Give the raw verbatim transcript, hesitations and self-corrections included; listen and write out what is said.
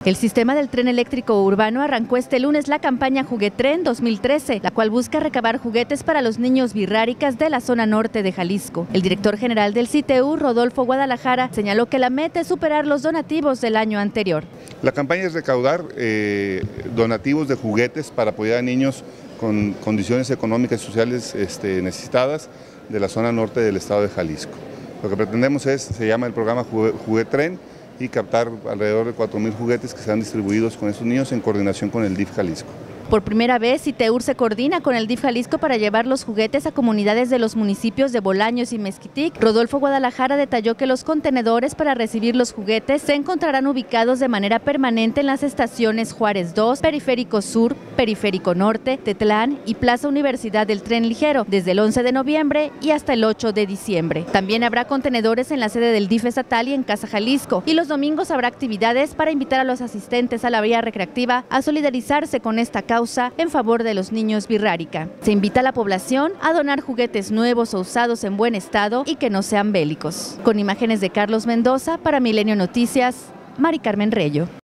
El sistema del tren eléctrico urbano arrancó este lunes la campaña Juguetren dos mil trece, la cual busca recabar juguetes para los niños birráricas de la zona norte de Jalisco. El director general del C I T U, Rodolfo Guadalajara, señaló que la meta es superar los donativos del año anterior. La campaña es recaudar eh, donativos de juguetes para apoyar a niños con condiciones económicas y sociales este, necesitadas de la zona norte del estado de Jalisco. Lo que pretendemos es, se llama el programa Juguetren, y captar alrededor de cuatro mil juguetes que serán distribuidos con estos niños en coordinación con el D I F Jalisco. Por primera vez, C I T U se coordina con el D I F Jalisco para llevar los juguetes a comunidades de los municipios de Bolaños y Mezquitic. Rodolfo Guadalajara detalló que los contenedores para recibir los juguetes se encontrarán ubicados de manera permanente en las estaciones Juárez dos, Periférico Sur, Periférico Norte, Tetlán y Plaza Universidad del Tren Ligero, desde el once de noviembre y hasta el ocho de diciembre. También habrá contenedores en la sede del D I F estatal y en Casa Jalisco, y los domingos habrá actividades para invitar a los asistentes a la vía recreativa a solidarizarse con esta causa en favor de los niños birrárica. Se invita a la población a donar juguetes nuevos o usados en buen estado y que no sean bélicos. Con imágenes de Carlos Mendoza, para Milenio Noticias, Mari Carmen Reyo.